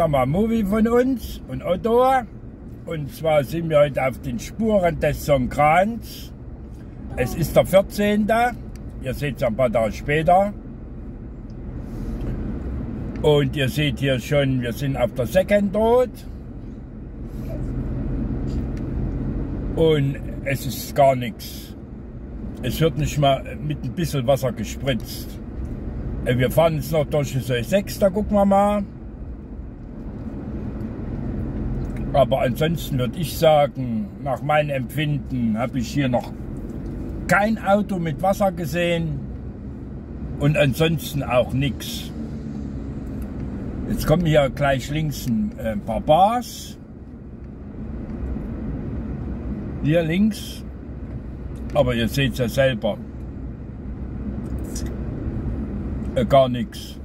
mal ein Movie von uns und Otto. Und zwar sind wir heute auf den Spuren des Songkrans. Es ist der 14. Ihr seht es ein paar Tage später. Und ihr seht hier schon, wir sind auf der Second Road. Und es ist gar nichts. Es wird nicht mal mit ein bisschen Wasser gespritzt. Wir fahren jetzt noch durch die 6, da gucken wir mal. Aber ansonsten würde ich sagen, nach meinem Empfinden habe ich hier noch kein Auto mit Wasser gesehen und ansonsten auch nichts. Jetzt kommen hier gleich links ein paar Bars. Hier links. Aber ihr seht es ja selber. Gar nichts.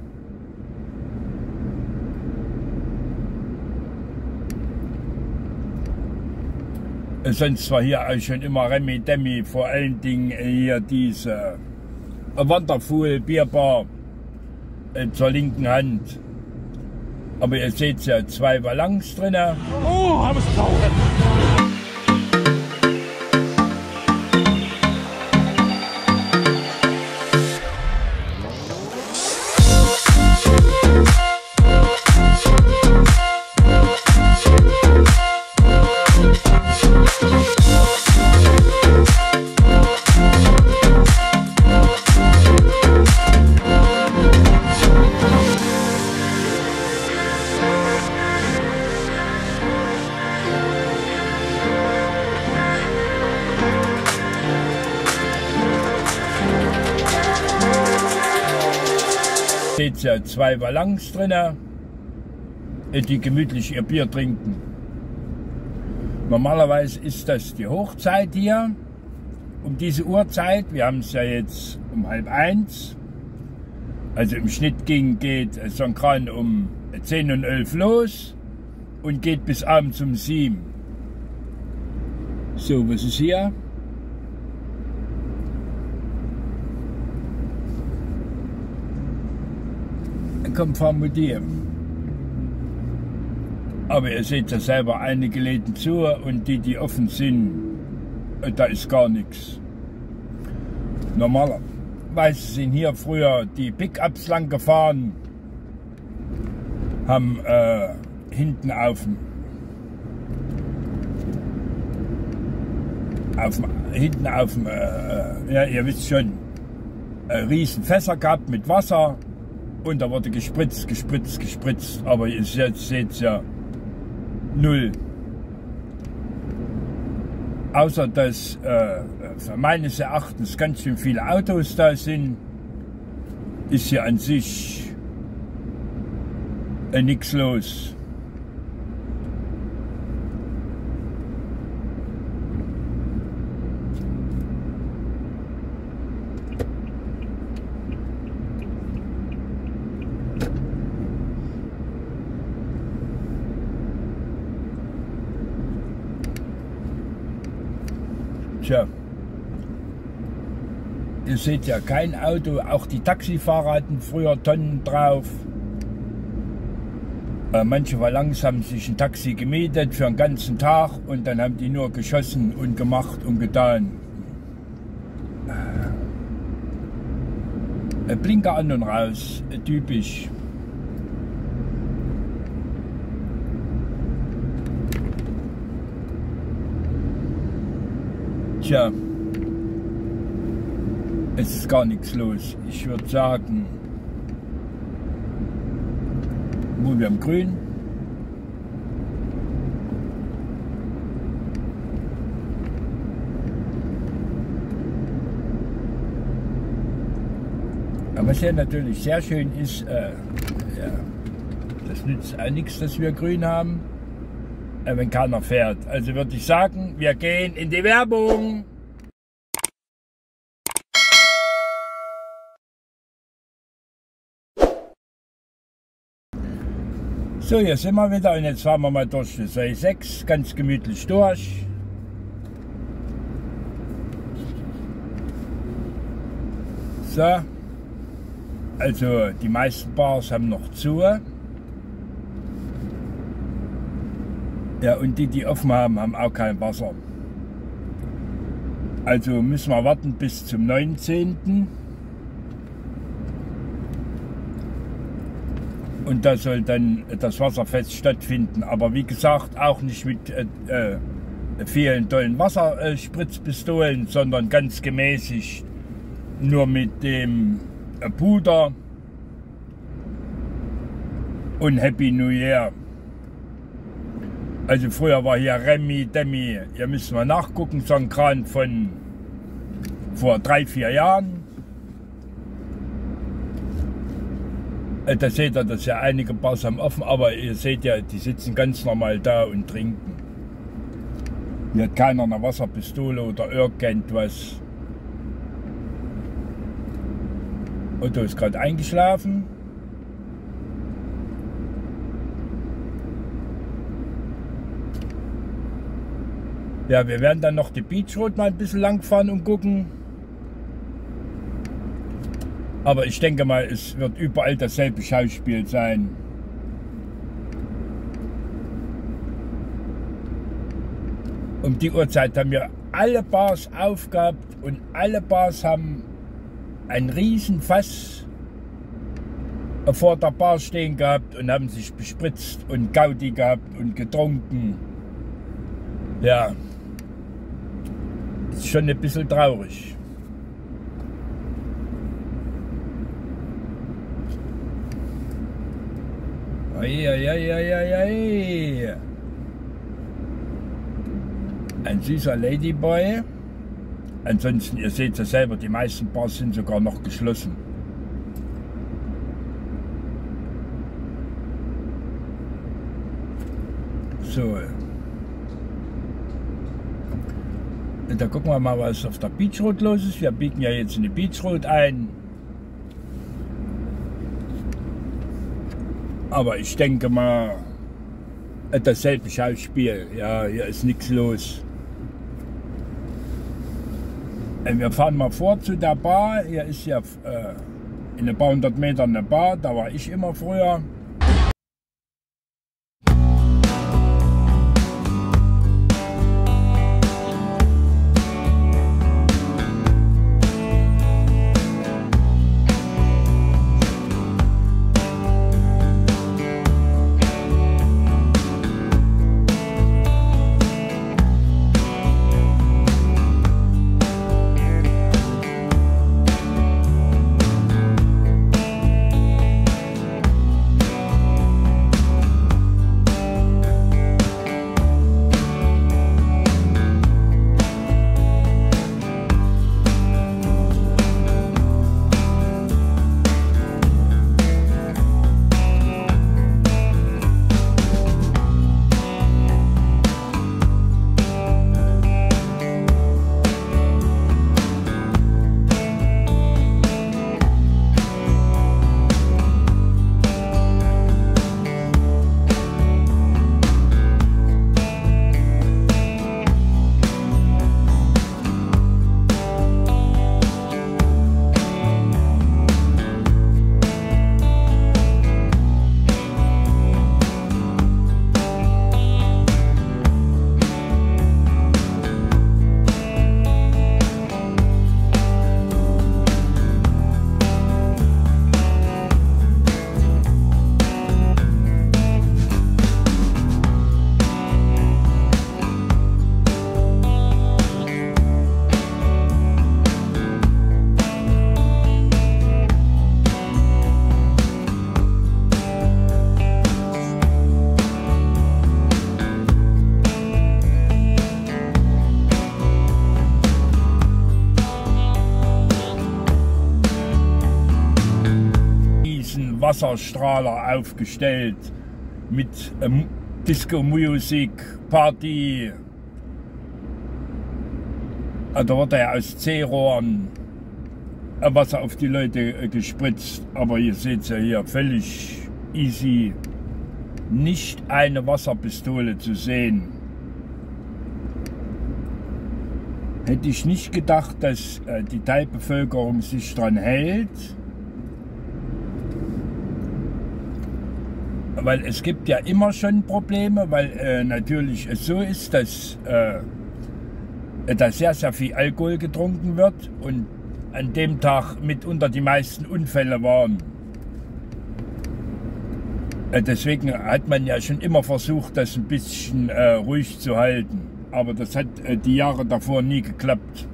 Sonst war hier auch schon immer Remi Demi, vor allen Dingen hier diese Wonderful Bierbar zur linken Hand. Aber ihr seht ja 2 Ballons drin. Oh, haben es drauf! Seht ja 2 Ballons drin, die gemütlich ihr Bier trinken. Normalerweise ist das die Hochzeit hier, um diese Uhrzeit. Wir haben es ja jetzt um 12:30. Also im Schnitt geht Songkran um 10 und 11 los und geht bis abends um 7. So, was ist hier? Kommt vermutieren. Aber ihr seht ja selber, einige Läden zu und die offen sind, da ist gar nichts. Normalerweise sind hier früher die Pickups lang gefahren, haben hinten ja, ihr wisst schon, riesen Fässer gehabt mit Wasser. Und da wurde gespritzt, aber ihr seht ja null. Außer dass meines Erachtens ganz schön viele Autos da sind, ist hier an sich nichts los. Tja, ihr seht ja kein Auto, auch die Taxifahrer hatten früher Tonnen drauf. Manche Ballons haben sich ein Taxi gemietet für einen ganzen Tag und dann haben die nur geschossen und gemacht und getan. Blinker an und raus, typisch. Tja, es ist gar nichts los. Ich würde sagen, wo wir am Grün. Aber was ja natürlich sehr schön ist, ja, das nützt auch nichts, dass wir grün haben, wenn keiner fährt. Also würde ich sagen, wir gehen in die Werbung. So, hier sind wir wieder und jetzt fahren wir mal durch die 6, ganz gemütlich durch. So, also die meisten Bars haben noch zu. Ja, und die, die offen haben, haben auch kein Wasser. Also müssen wir warten bis zum 19. Und da soll dann das Wasserfest stattfinden. Aber wie gesagt, auch nicht mit vielen tollen Wasserspritzpistolen, sondern ganz gemäßigt. Nur mit dem Puder und Happy New Year. Also früher war hier Remi Demi, ihr müsst mal nachgucken, so ein Kran von vor 3-4 Jahren. Da seht ihr, dass ja einige Bars haben offen, aber ihr seht ja, die sitzen ganz normal da und trinken. Hier hat keiner eine Wasserpistole oder irgendwas. Otto ist gerade eingeschlafen. Ja, wir werden dann noch die Beach Road mal ein bisschen lang fahren und gucken. Aber ich denke mal, es wird überall dasselbe Schauspiel sein. Um die Uhrzeit haben wir alle Bars aufgehabt und alle Bars haben ein riesen Fass vor der Bar stehen gehabt und haben sich bespritzt und Gaudi gehabt und getrunken. Ja, ist schon ein bisschen traurig. Eieieiei. Ein süßer Ladyboy. Ansonsten, ihr seht es selber, die meisten Bars sind sogar noch geschlossen. So. Da gucken wir mal, was auf der Beach Road los ist. Wir biegen ja jetzt in die Beach Road ein. Aber ich denke mal, dasselbe Schauspiel. Ja, hier ist nichts los. Wir fahren mal vor zu der Bar. Hier ist ja in ein paar 100 Metern eine Bar. Da war ich immer früher. Wasserstrahler aufgestellt mit Disco-Musik, Party. Da wurde ja aus C-Rohren Wasser auf die Leute gespritzt. Aber ihr seht es ja hier völlig easy. Nicht eine Wasserpistole zu sehen. Hätte ich nicht gedacht, dass die Teilbevölkerung sich dran hält. weil es gibt ja immer schon Probleme, weil natürlich es so ist, dass sehr, sehr viel Alkohol getrunken wird und an dem Tag mitunter die meisten Unfälle waren. Deswegen hat man ja schon immer versucht, das ein bisschen ruhig zu halten. Aber das hat die Jahre davor nie geklappt.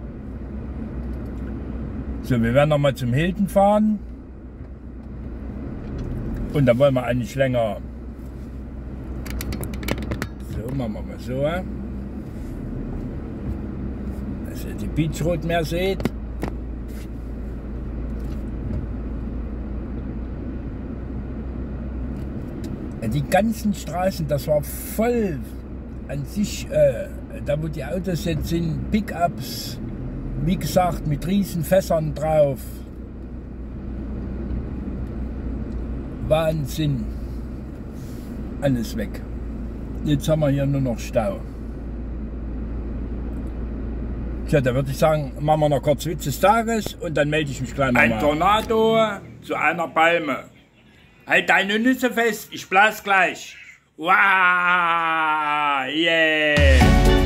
So, wir werden nochmal zum Hilton fahren. Und da wollen wir eigentlich länger. So, machen wir mal so. Dass ihr die Beach Road mehr seht. Die ganzen Straßen, das war voll an sich, da wo die Autos jetzt sind, Pickups, wie gesagt, mit riesen Fässern drauf. Wahnsinn. Alles weg. Jetzt haben wir hier nur noch Stau. Tja, da würde ich sagen, machen wir noch kurz Witz des Tages und dann melde ich mich gleich nochmal. Ein Tornado zu einer Palme. Halt deine Nüsse fest, ich blas gleich. Wow, yeah.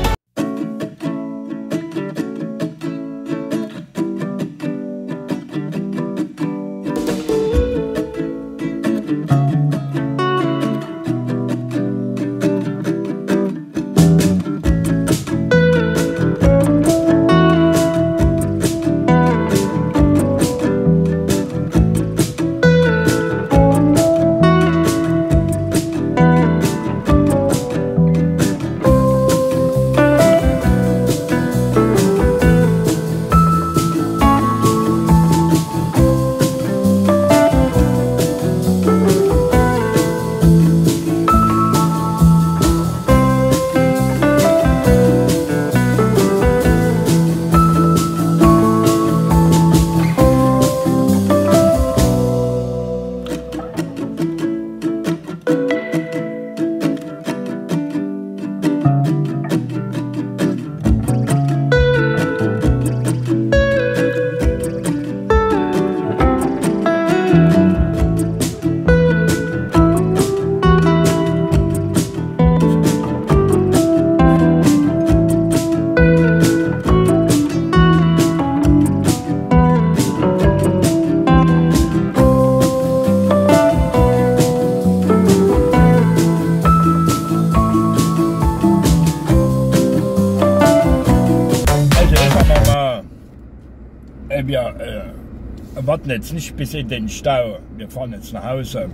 Wir warten jetzt nicht bis in den Stau, wir fahren jetzt nach Hause.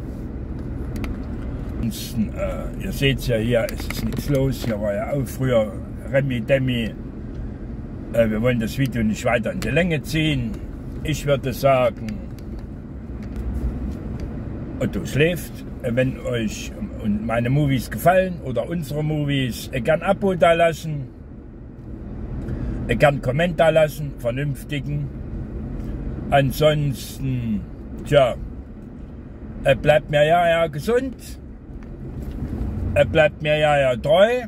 Ansonsten, ihr seht es ja hier, es ist nichts los, hier war ja auch früher Remi Demi. Wir wollen das Video nicht weiter in die Länge ziehen. Ich würde sagen, Otto schläft. Wenn euch meine Movies gefallen oder unsere Movies, gern ein Abo da lassen. Gern Kommentar lassen, vernünftigen. Ansonsten, tja, bleibt mir ja gesund, bleibt mir ja treu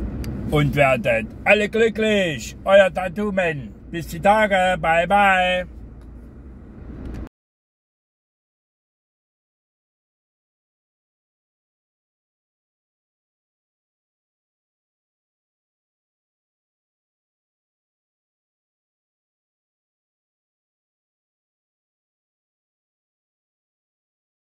und werdet alle glücklich. Euer Tattoo-Man. Bis die Tage, bye bye.